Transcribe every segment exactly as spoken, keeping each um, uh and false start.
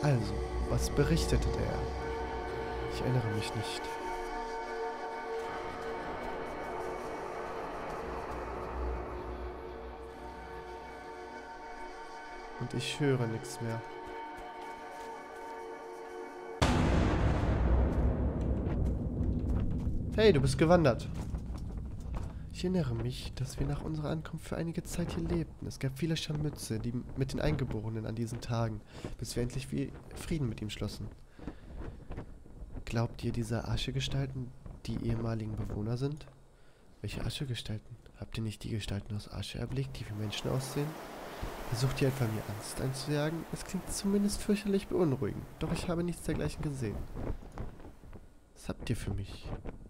Also, was berichtete er? Ich erinnere mich nicht. Und ich höre nichts mehr. Hey, du bist gewandert. Ich erinnere mich, dass wir nach unserer Ankunft für einige Zeit hier lebten. Es gab viele Scharmütze, die mit den Eingeborenen an diesen Tagen, bis wir endlich Frieden mit ihm schlossen. Glaubt ihr, diese Aschegestalten die ehemaligen Bewohner sind? Welche Aschegestalten? Habt ihr nicht die Gestalten aus Asche erblickt, die wie Menschen aussehen? Versucht ihr etwa mir Angst einzujagen? Es klingt zumindest fürchterlich beunruhigend, doch ich habe nichts dergleichen gesehen. Was habt ihr für mich?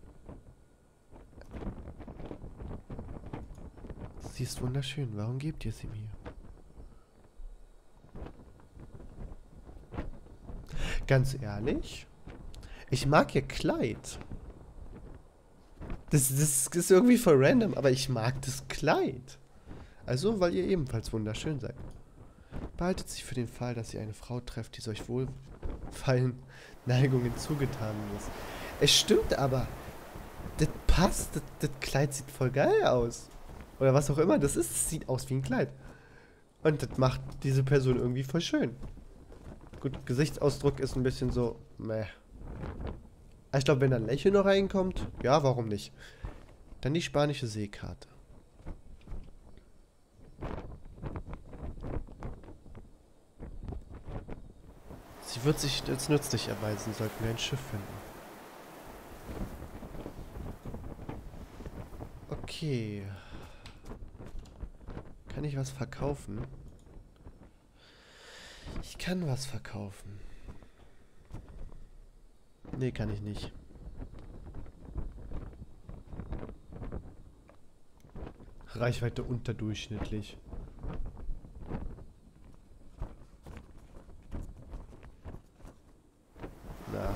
Sie ist wunderschön, warum gebt ihr sie mir? Ganz ehrlich, ich mag ihr Kleid. Das, das ist irgendwie voll random, aber ich mag das Kleid. Also, weil ihr ebenfalls wunderschön seid. Behaltet sich für den Fall, dass ihr eine Frau trefft, die solch wohlfallen Neigungen zugetan ist. Es stimmt aber. Das passt. Das, das Kleid sieht voll geil aus. Oder was auch immer das ist. Das sieht aus wie ein Kleid. Und das macht diese Person irgendwie voll schön. Gut, Gesichtsausdruck ist ein bisschen so, meh. Ich glaube, wenn da ein Lächeln noch reinkommt, ja, warum nicht? Dann die spanische Seekarte. Sie wird sich als nützlich erweisen, sollten wir ein Schiff finden. Okay. Kann ich was verkaufen? Ich kann was verkaufen. Nee, kann ich nicht. Reichweite unterdurchschnittlich. Na.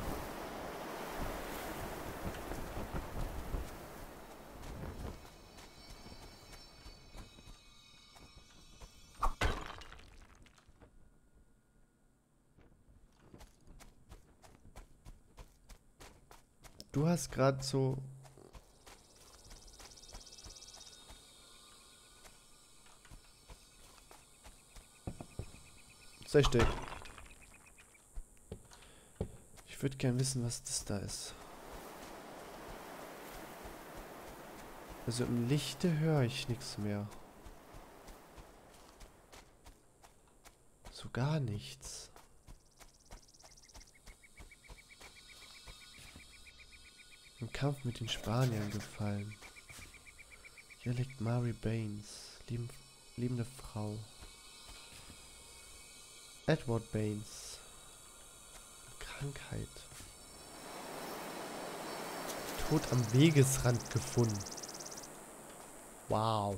Du hast gerade so... Sei still. Ich würde gern wissen, was das da ist. Also im Lichte höre ich nichts mehr. So gar nichts. Im Kampf mit den Spaniern gefallen. Hier liegt Mary Baines, lieb liebende Frau. Edward Baines. Krankheit. Tod am Wegesrand gefunden. Wow.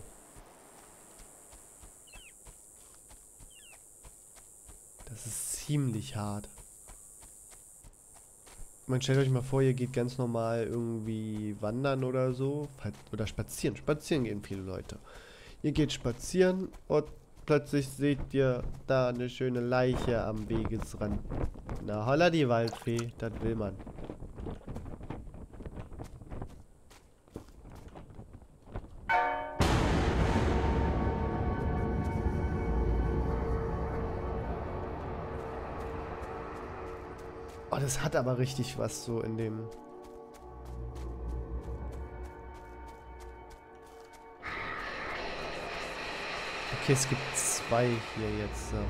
Das ist ziemlich hart. Man stellt euch mal vor, ihr geht ganz normal irgendwie wandern oder so. Oder spazieren. Spazieren gehen viele Leute. Ihr geht spazieren und plötzlich seht ihr da eine schöne Leiche am Wegesrand. Na holla die Waldfee, das will man. Oh, das hat aber richtig was so in dem... Okay, es gibt zwei hier jetzt. So.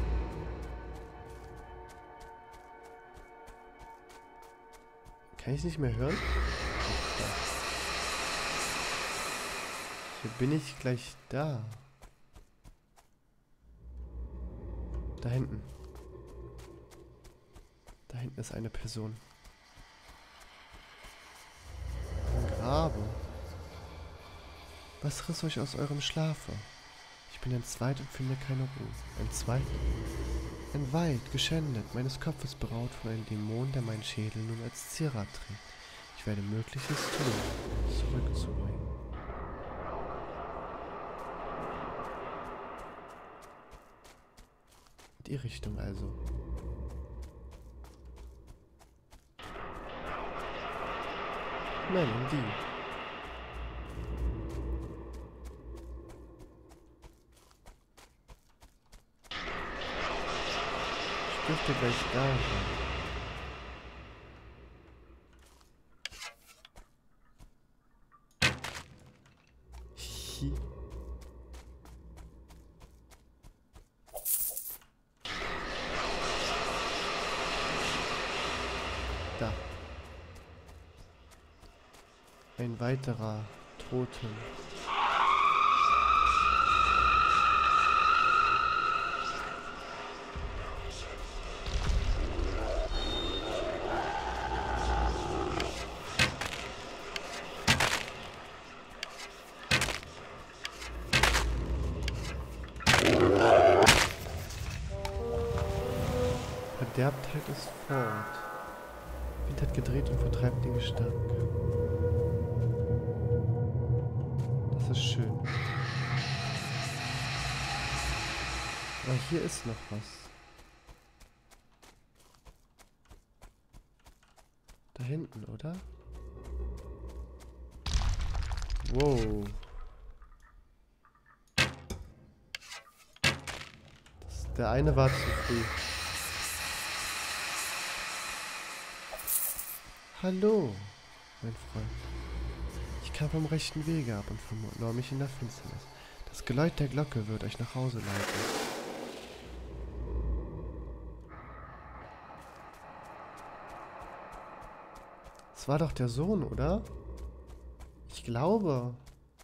Kann ich nicht mehr hören? Okay. Hier bin ich gleich da. Da hinten. Da hinten ist eine Person. Ein Grabe. Was riss euch aus eurem Schlafe? Ich bin entzweit und finde keine Ruhe. Entzweit? Entweiht, geschändet, meines Kopfes beraut von einem Dämon, der meinen Schädel nun als Zierat trägt. Ich werde Mögliches tun, zurückzubringen. Die Richtung also. Man, indeed. Ich dürfte gleich da sein. Hi. Da. Ein weiterer Totem. Verderbtheit ist fort. Wind hat gedreht und vertreibt den Gestank. Das ist schön. Aber hier ist noch was. Da hinten, oder? Wow. Das, der eine war zu früh. Hallo, mein Freund. Ich kam vom rechten Wege ab und verlor mich in der Finsternis. Das Geläut der Glocke wird euch nach Hause leiten. Das war doch der Sohn, oder? Ich glaube.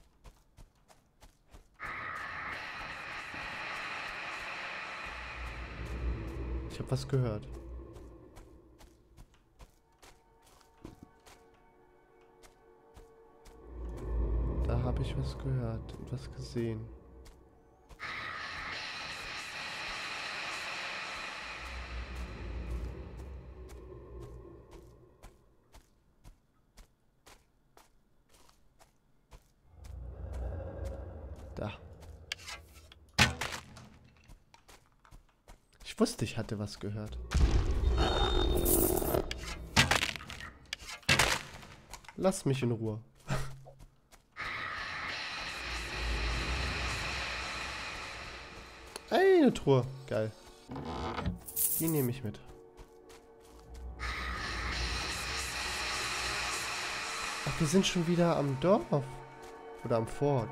Ich habe was gehört. Da habe ich was gehört und was gesehen. Da. Ich wusste, ich hatte was gehört. Lass mich in Ruhe. Eine Truhe. Geil. Die nehme ich mit. Ach, wir sind schon wieder am Dorf. Oder am Fort.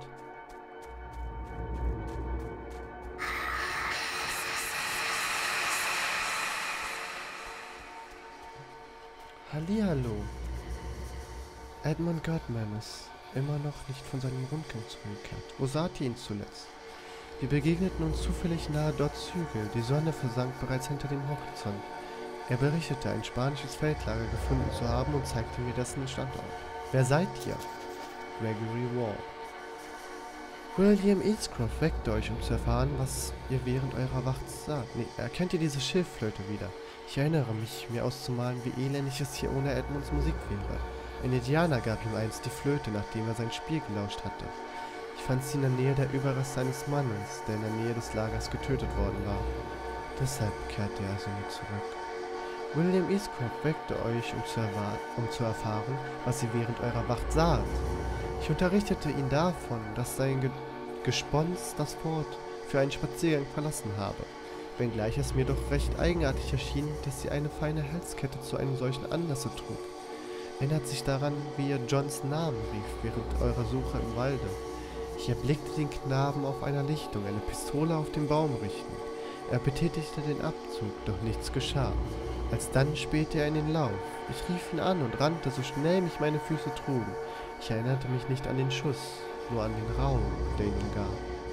Hallihallo. Edmund Godman ist immer noch nicht von seinem Rundgang zurückgekehrt. Wo saht ihr ihn zuletzt? Wir begegneten uns zufällig nahe Dots Hügel. Die Sonne versank bereits hinter dem Horizont. Er berichtete, ein spanisches Feldlager gefunden zu haben und zeigte mir dessen Standort. Wer seid ihr? Gregory Wall. William Eastcroft weckte euch, um zu erfahren, was ihr während eurer Wacht sagt. Nee, erkennt ihr diese Schilfflöte wieder? Ich erinnere mich, mir auszumalen, wie elendig es hier ohne Edmunds Musik wäre. Ein Indianer gab ihm einst die Flöte, nachdem er sein Spiel gelauscht hatte. Ich fand sie in der Nähe der Überrest seines Mannes, der in der Nähe des Lagers getötet worden war. Deshalb kehrte er zu mir zurück. William Eastcroft weckte euch, um zu, um zu erfahren, was ihr während eurer Wacht saht. Ich unterrichtete ihn davon, dass sein Ge Gespons das Fort für einen Spaziergang verlassen habe, wenngleich es mir doch recht eigenartig erschien, dass sie eine feine Halskette zu einem solchen Anlasse trug. Erinnert sich daran, wie ihr Johns Namen rief während eurer Suche im Walde. Ich erblickte den Knaben auf einer Lichtung, eine Pistole auf den Baum richten. Er betätigte den Abzug, doch nichts geschah. Alsdann spähte er in den Lauf. Ich rief ihn an und rannte, so schnell mich meine Füße trugen. Ich erinnerte mich nicht an den Schuss, nur an den Raum, der ihn umgab.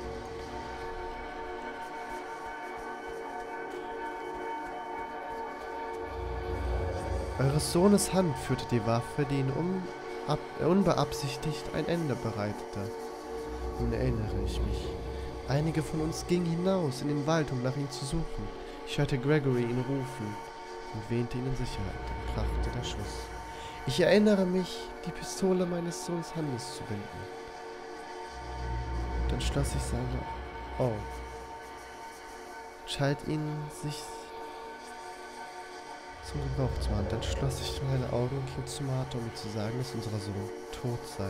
Eures Sohnes Hand führte die Waffe, die ihn un unbeabsichtigt ein Ende bereitete. Nun erinnere ich mich. Einige von uns gingen hinaus in den Wald, um nach ihm zu suchen. Ich hörte Gregory ihn rufen und wähnte ihn in Sicherheit. Dann krachte der Schuss. Ich erinnere mich, die Pistole meines Sohnes Handes zu binden. Dann schloss ich seine... Oh. Schalt ihn sich zum Gebrauch zu machen. Dann schloss ich meine Augen und ging zu Martha, um mir zu sagen, dass unser Sohn tot sei.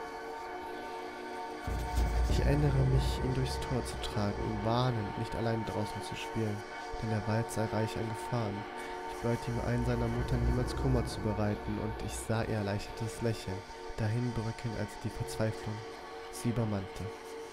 Ich erinnere mich, ihn durchs Tor zu tragen, ihn warnend, nicht allein draußen zu spielen, denn der Wald sei reich an Gefahren. Ich beugte ihm ein, seiner Mutter niemals Kummer zu bereiten, und ich sah ihr erleichtertes Lächeln dahin bröckeln, als die Verzweiflung sie übermannte.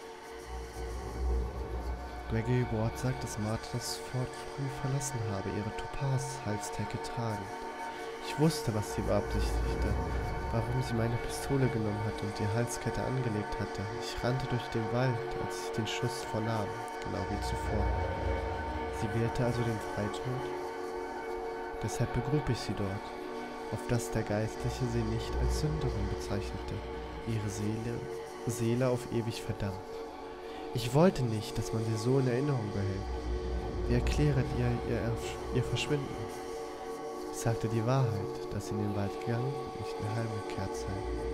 Gregory Ward sagt, dass Martha das Fort früh verlassen habe, ihre Topaz-Halsdecke tragend. Ich wusste, was sie beabsichtigte, warum sie meine Pistole genommen hatte und die Halskette angelegt hatte. Ich rannte durch den Wald, als ich den Schuss vernahm, genau wie zuvor. Sie wählte also den Freitod. Deshalb begrub ich sie dort, auf dass der Geistliche sie nicht als Sünderin bezeichnete, ihre Seele, Seele auf ewig verdammt. Ich wollte nicht, dass man sie so in Erinnerung behält. Wie erkläret ihr ihr, ihr Verschwinden? Ich sagte die Wahrheit, dass sie in den Wald gegangen und nicht mehr heimgekehrt sei.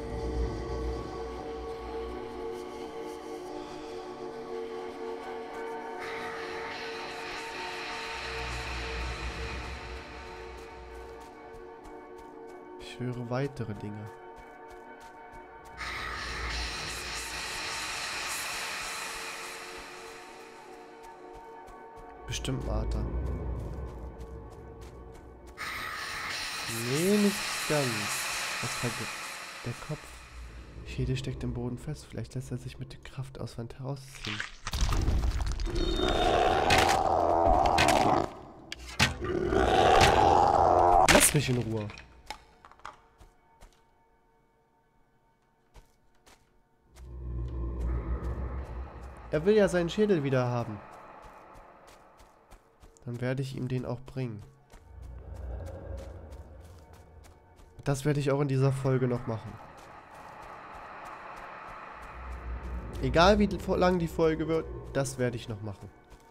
Ich höre weitere Dinge. Bestimmt Martha. Nee, nicht ganz. Was war der Kopf? Schädel steckt im Boden fest. Vielleicht lässt er sich mit der Kraft aus Wand herausziehen. Lass mich in Ruhe. Er will ja seinen Schädel wieder haben. Dann werde ich ihm den auch bringen. Das werde ich auch in dieser Folge noch machen. Egal wie lang die Folge wird, das werde ich noch machen.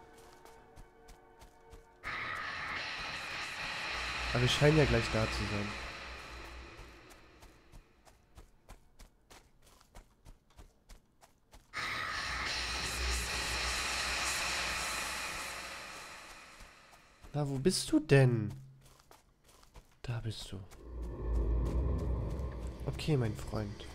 Aber wir scheinen ja gleich da zu sein. Na, wo bist du denn? Da bist du. Okay, mein Freund.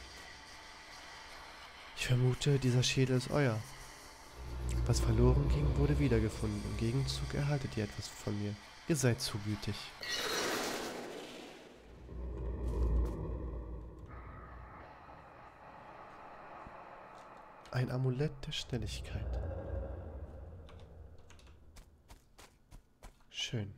Ich vermute, dieser Schädel ist euer. Was verloren ging, wurde wiedergefunden. Im Gegenzug erhaltet ihr etwas von mir. Ihr seid zu gütig. Ein Amulett der Schnelligkeit. Schön.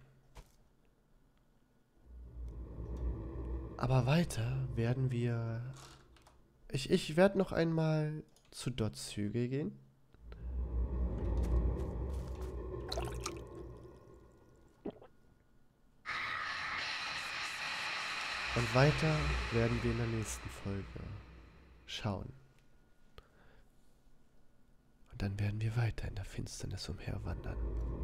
Aber weiter werden wir... Ich, ich werde noch einmal zu Dots Hügel gehen. Und weiter werden wir in der nächsten Folge schauen. Und dann werden wir weiter in der Finsternis umherwandern.